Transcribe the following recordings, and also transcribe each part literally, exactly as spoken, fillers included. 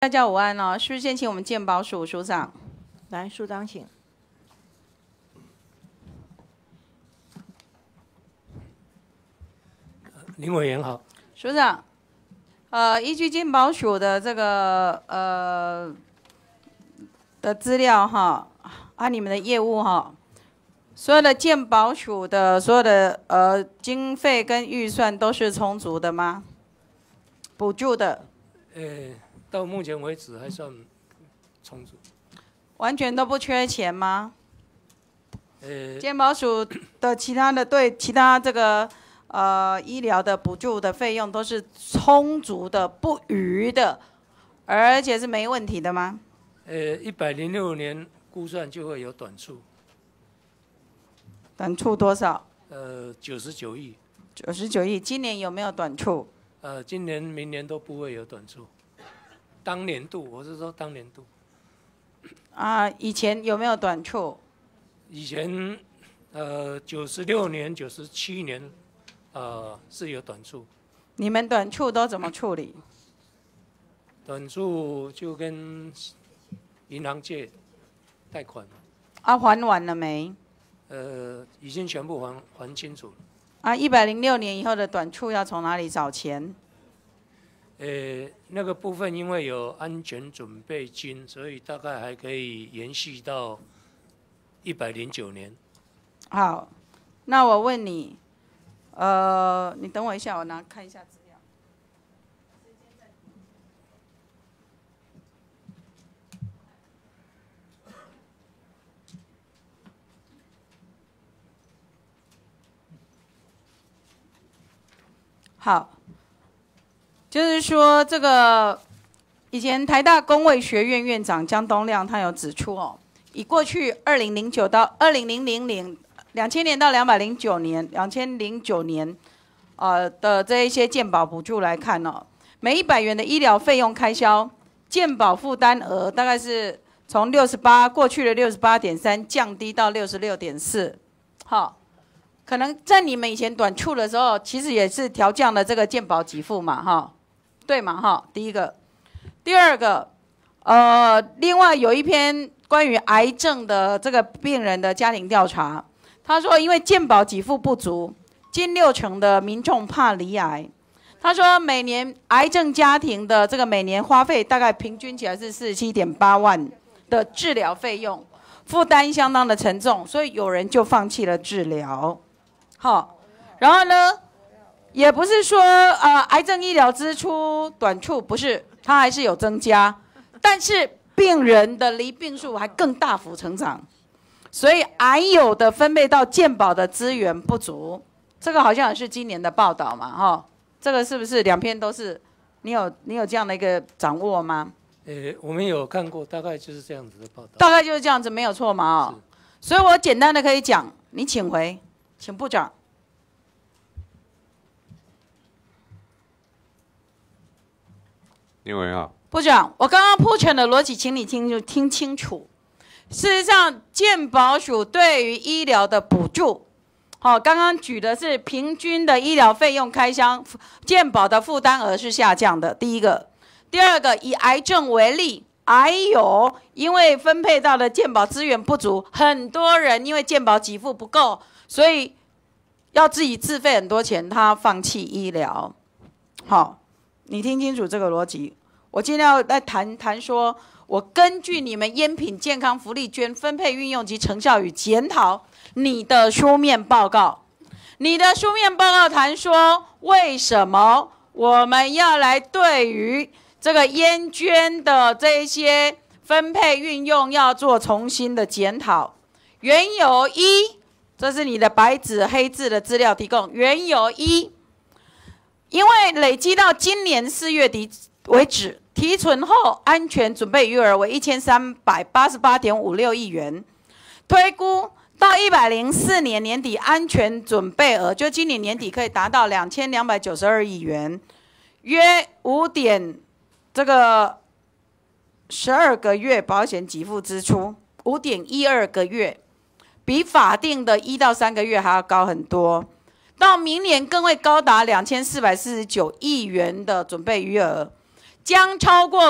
大家午安哦，是不是先请我们健保署署长来，署长请。 林委员好， 署长，呃，依据健保署的这个呃的资料哈，啊，你们的业务哈，所有的健保署的所有的呃经费跟预算都是充足的吗？补助的？ 呃，到目前为止还算充足。 完全都不缺钱吗？ 呃， 健保署的其他的对其他这个呃医疗的补助的费用都是充足的、不余的，而且是没问题的吗？ 呃，一百零六年估算就会有短处。 短处多少？ 呃，九十九亿。 九十九亿。今年有没有短处？ 呃，今年、明年都不会有短处。当年度，我是说当年度。 啊，以前有没有短处？ 以前，呃，九十六年、九十七年，呃，是有短处。 你们短处都怎么处理？ 短处就跟银行借贷款。 啊，还完了没？ 呃，已经全部还还清楚了。 啊，一百零六年以后的短处要从哪里找钱？ 呃，那个部分因为有安全准备金，所以大概还可以延续到一百零九年。 好，那我问你，呃，你等我一下，我拿看一下资料。好，就是说这个以前台大公卫学院院长江东亮他有指出哦，以过去二零零九到二零零零年、两千年到两百零九年、两千零九年，呃的这一些健保补助来看哦，每一百元的医疗费用开销，健保负担额大概是从六十八过去的六十八点三降低到六十六点四，好。可能在你们以前短处的时候，其实也是调降了这个健保给付嘛，哈，对嘛，哈，第一个，第二个，呃，另外有一篇关于癌症的这个病人的家庭调查，他说因为健保给付不足，近六成的民众怕罹癌。他说每年癌症家庭的这个每年花费大概平均起来是四十七点八万的治疗费用，负担相当的沉重，所以有人就放弃了治疗。好，然后呢，也不是说呃癌症医疗支出短处，不是，它还是有增加，但是病人的离病数还更大幅成长，所以癌友的分配到健保的资源不足，这个好像也是今年的报道嘛，哈、哦，这个是不是两篇都是？你有你有这样的一个掌握吗？ 呃，我们有看过，大概就是这样子的报道。 大概就是这样子，没有错嘛，哦，所以我简单的可以讲，你请回。请部长。 林委员好。 部长，我刚刚铺陈的逻辑，请你听听清楚。事实上，健保署对于医疗的补助，好，刚刚举的是平均的医疗费用开销，健保的负担额是下降的。第一个，第二个，以癌症为例，癌友因为分配到的健保资源不足，很多人因为健保给付不够。所以要自己自费很多钱，他放弃医疗。好，你听清楚这个逻辑。我今天要来谈谈说，我根据你们烟品健康福利捐分配运用及成效与检讨你的书面报告，你的书面报告谈说为什么我们要来对于这个烟捐的这些分配运用要做重新的检讨，缘由一。这是你的白纸黑字的资料提供。缘由一，因为累积到今年四月底为止，提存后安全准备余额为一千三百八十八点五六亿元，推估到一百零四年年底安全准备额，就今年年底可以达到两千两百九十二亿元，约五点这个十二个月保险给付支出，五点一二个月。比法定的一到三个月还要高很多，到明年更会高达两千四百四十九亿元的准备余额，将超过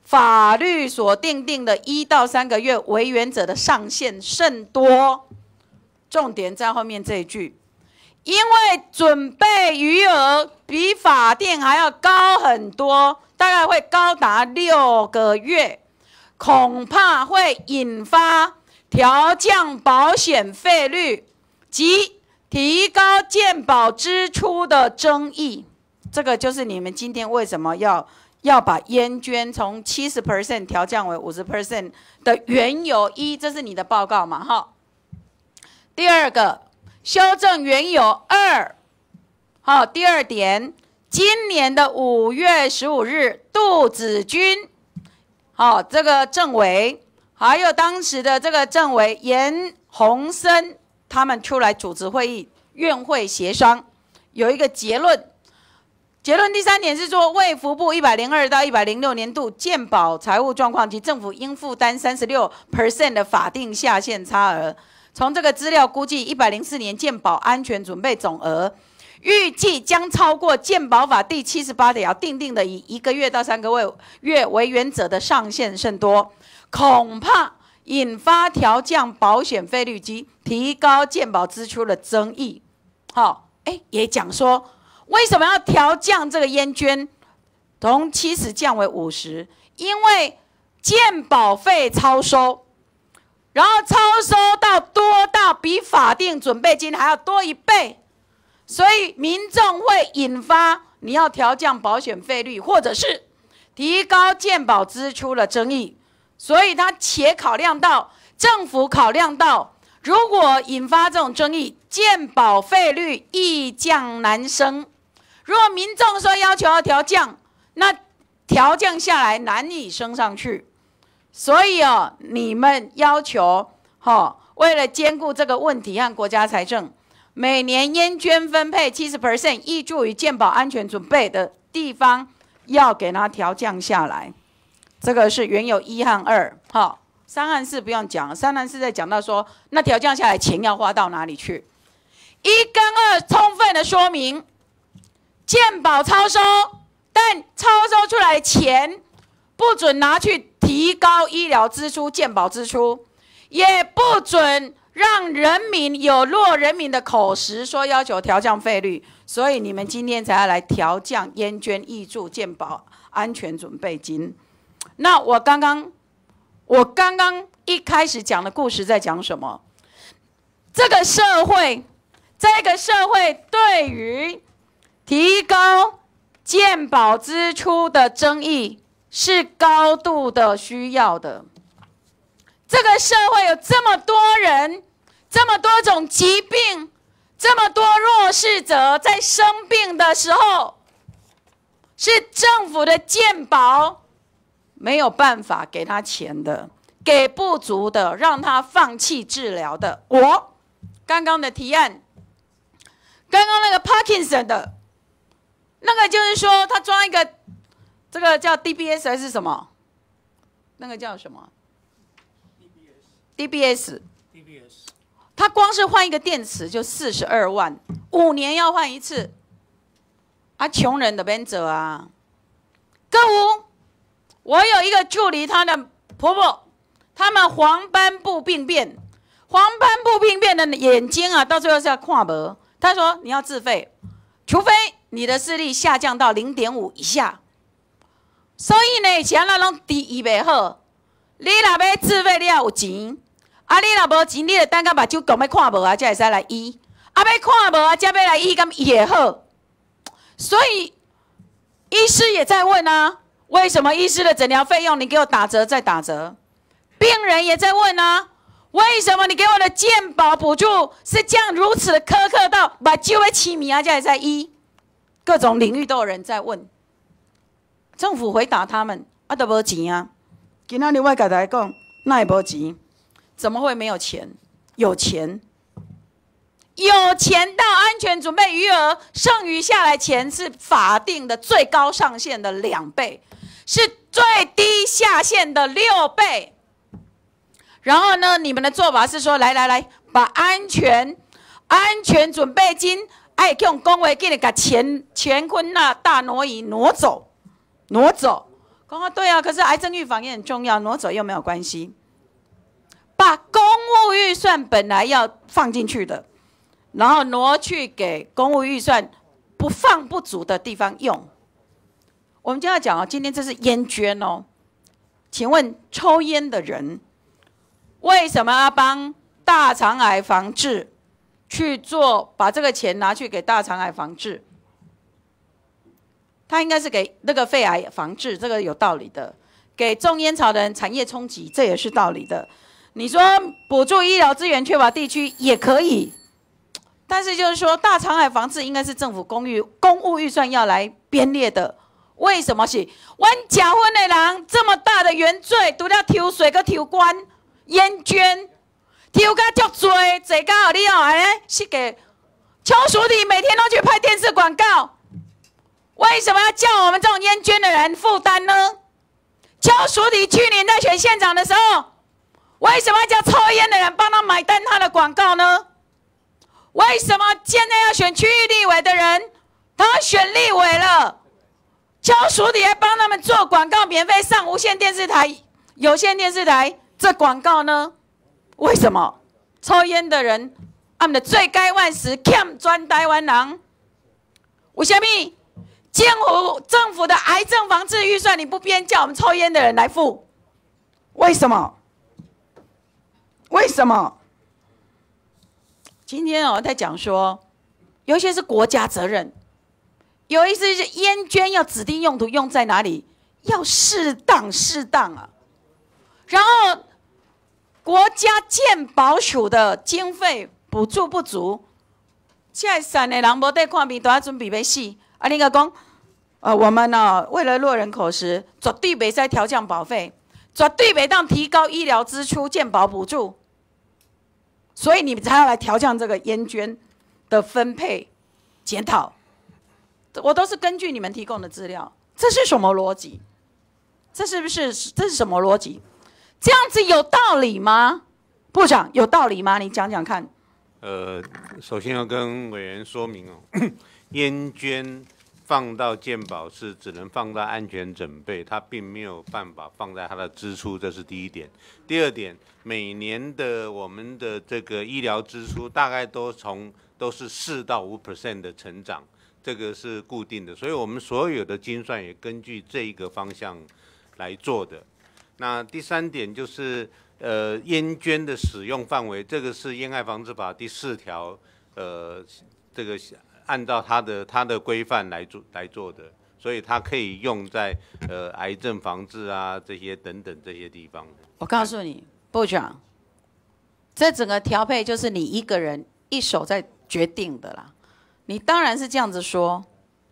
法律所定定的一到三个月为原则的上限甚多。重点在后面这一句，因为准备余额比法定还要高很多，大概会高达六个月，恐怕会引发调降保险费率及提高健保支出的争议。这个就是你们今天为什么要要把烟捐从 百分之七十 调降为 百分之五十 的缘由。一，这是你的报告嘛，哈。第二个，修正缘由。二，好，第二点，今年的五月十五日，杜子君，好，这个政委，还有当时的这个政委严鸿森，他们出来主持会议，院会协商，有一个结论。结论第三点是说，卫福部一百零二到一百零六年度健保财务状况及政府应负担 百分之三十六 的法定下限差额。从这个资料估计，一百零四年健保安全准备总额预计将超过健保法第七十八条订定的以一个月到三个月为原则的上限甚多，恐怕引发调降保险费率及提高健保支出的争议。好，哎，也讲说。为什么要调降这个烟捐，从七十降为五十？因为健保费超收，然后超收到多到比法定准备金还要多一倍，所以民众会引发你要调降保险费率，或者是提高健保支出的争议。所以他且考量到政府考量到，如果引发这种争议，健保费率易降难升。如果民众说要求要调降，那调降下来难以升上去，所以哦，你们要求，哦，为了兼顾这个问题和国家财政，每年烟捐分配 百分之七十 挹注于健保安全准备的地方，要给它调降下来。这个是原有一和二，好、哦，三和四不用讲，三和四在讲到说，那调降下来钱要花到哪里去？一跟二充分的说明。健保超收，但超收出来的钱不准拿去提高医疗支出、健保支出，也不准让人民有落人民的口实说要求调降费率，所以你们今天才要来调降烟捐挹注健保安全准备金。那我刚刚我刚刚一开始讲的故事在讲什么？这个社会，这个社会对于提高健保支出的争议是高度的需要的。这个社会有这么多人，这么多种疾病，这么多弱势者在生病的时候，是政府的健保没有办法给他钱的，给不足的，让他放弃治疗的。我刚刚的提案，刚刚那个 Parkinson 的。那个就是说，他装一个，这个叫 D B S 还是什么？那个叫什么 ？D B S。D B S。他光是换一个电池就四十二万，五年要换一次。啊，穷人的边走啊。购物，我有一个助理，她的婆婆，他们黄斑部病变，黄斑部病变的眼睛啊，到最后是要看无。他说你要自费，除非。你的视力下降到 零点五 以下，所以呢，像那种治医袂好，你若要自费，你要有钱，啊，你若无钱，你就等到目睭讲要看无啊，才会使来医，啊，要看无啊，才要来医，咁医会好。所以，医师也在问啊，为什么医师的诊疗费用你给我打折再打折？病人也在问啊，为什么你给我的健保补助是这样如此的苛刻到目睭要痴迷啊，才会使医？各种领域都有人在问，政府回答他们：啊，都无钱啊！今仔日我甲大家讲，那也无钱，怎么会没有钱？有钱，有钱到安全准备余额剩余下来钱是法定的最高上限的两倍，是最低下限的六倍。然后呢，你们的做法是说，来来来，把安全安全准备金。爱用公维给你把钱乾坤那大挪移挪走，挪走， 讲啊，对啊，可是癌症预防也很重要，挪走又没有关系。把公务预算本来要放进去的，然后挪去给公务预算不放不足的地方用。我们就要讲哦，今天这是烟捐哦，请问抽烟的人为什么要帮大肠癌防治去做，把这个钱拿去给大肠癌防治？他应该是给那个肺癌防治，这个有道理的。给种烟草的人产业冲击，这也是道理的。你说补助医疗资源缺乏地区也可以，但是就是说大肠癌防治应该是政府公寓公务预算要来编列的。为什么是？阮结婚的人这么大的原罪，除了抽水跟抽官烟捐，抽到足多，坐到你哦，安尼是给邱淑媞每天都去拍电视广告。为什么要叫我们这种烟捐的人负担呢？邱淑媞去年在选县长的时候，为什么要叫抽烟的人帮他买单他的广告呢？为什么现在要选区域立委的人，他选立委了，邱淑媞还帮他们做广告，免费上无线电视台、有线电视台这广告呢？为什么抽烟的人他们的罪该万死，欠全台湾人？为什么？政府政府的癌症防治预算你不编，叫我们抽烟的人来付？为什么？为什么？今天我在讲说，有一些是国家责任，有一些是烟捐要指定用途用在哪里，要适当适当啊。然后国家健保署的经费补助不足，现在散的人没得看病，都要准备要死。啊，你个讲，呃，我们呢、哦、为了落人口实，绝对袂使调降保费，绝对袂当提高医疗支出、健保补助，所以你们才要来调降这个烟捐的分配检讨。我都是根据你们提供的资料，这是什么逻辑？这是不是这是什么逻辑？这样子有道理吗？部长有道理吗？你讲讲看。 呃，首先要跟委员说明哦。烟捐放到健保是只能放到安全准备，它并没有办法放在它的支出，这是第一点。第二点，每年的我们的这个医疗支出大概都从都是四到五 percent 的成长，这个是固定的，所以我们所有的精算也根据这一个方向来做的。那第三点就是呃烟捐的使用范围，这个是烟害防治法第四条，呃这个。按照它的它的规范来做来做的，所以它可以用在呃癌症防治啊这些等等这些地方。 我告诉你，部长，这整个调配就是你一个人一手在决定的啦。你当然是这样子说，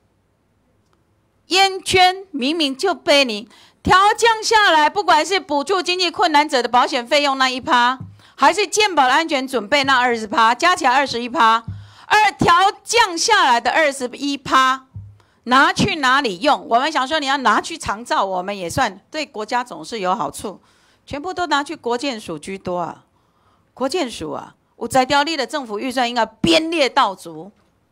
烟捐明明就被你调降下来，不管是补助经济困难者的保险费用那一趴，还是健保的安全准备那二十趴，加起来二十一趴。而调降下来的二十一趴，拿去哪里用？我们想说，你要拿去长照，我们也算对国家总是有好处，全部都拿去国健署居多啊。国健署啊，有在条例的政府预算应该编列到足。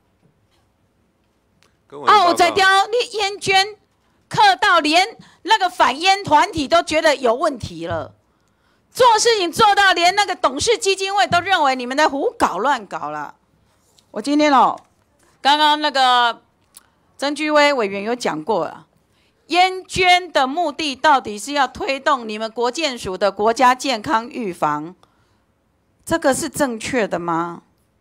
啊，有在条你烟捐刻到连那个反烟团体都觉得有问题了，做事情做到连那个董事基金会都认为你们在胡搞乱搞了。我今天哦，刚刚那个曾居威委员有讲过了，烟捐的目的到底是要推动你们国健署的国家健康预防，这个是正确的吗？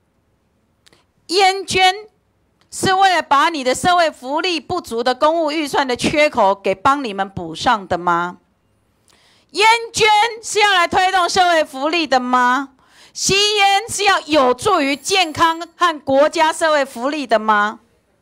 烟捐是为了把你的社会福利不足的公务预算的缺口给帮你们补上的吗？烟捐是要来推动社会福利的吗？吸烟是要有助于健康和国家社会福利的吗？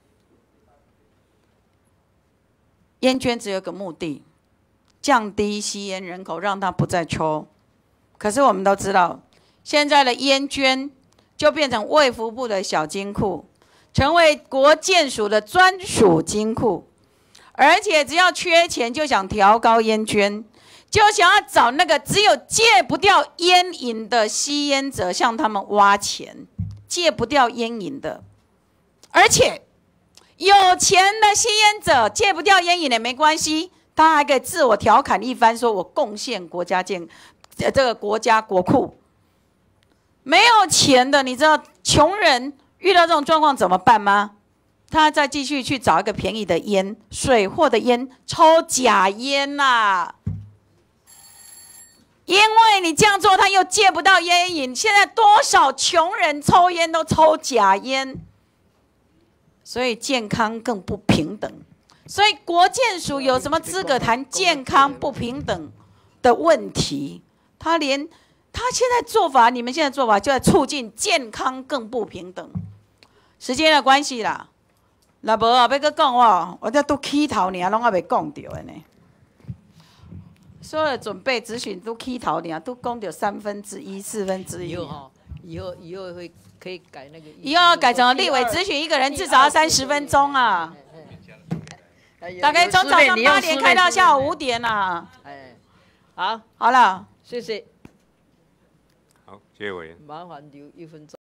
烟捐只有个目的，降低吸烟人口，让他不再抽。可是我们都知道，现在的烟捐就变成卫福部的小金库，成为国健署的专属金库，而且只要缺钱就想调高烟捐。就想要找那个只有戒不掉烟瘾的吸烟者向他们挖钱，戒不掉烟瘾的，而且有钱的吸烟者戒不掉烟瘾也没关系， 他还可以自我调侃一番，说我贡献国家建，呃，这个国家国库。没有钱的，你知道穷人遇到这种状况怎么办吗？他再继续去找一个便宜的烟，水货的烟，抽假烟呐、啊。因为你这样做，他又戒不到烟瘾。现在多少穷人抽烟都抽假烟，所以健康更不平等。所以国健署有什么资格谈健康不平等的问题？他连他现在做法，你们现在做法就在促进健康更不平等。时间的关系啦，那无啊，要搁讲哦，我这都起头呢，拢还未讲到的呢。所有的准备咨询都起头呢，都讲到三分之一、四分之一。 以后哈，以后以后会可以改那个。 以后要改成立委咨询，一个人至少要三十分钟啊。大概从早上八点开到下午五点啊。 哎，好， 好了， 谢谢。 好，谢谢委员。 麻烦留一分钟。